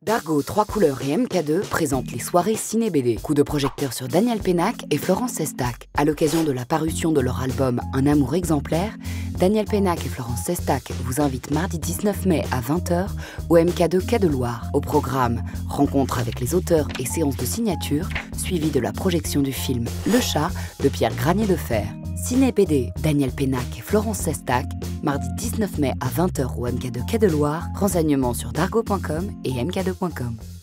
Dargaud, 3 couleurs et MK2 présentent les soirées ciné-BD. Coup de projecteur sur Daniel Pénac et Florence Sestac. À l'occasion de la parution de leur album Un amour exemplaire, Daniel Pénac et Florence Sestac vous invitent mardi 19 mai à 20h au MK2 Quai de Loire. Au programme, rencontre avec les auteurs et séance de signature, suivie de la projection du film Le Chat de Pierre Granier de Fer. Ciné-BD, Daniel Pénac et Florence Sestac, mardi 19 mai à 20h au MK2 Quai de Loire. Renseignements sur dargaud.com et mk2.com.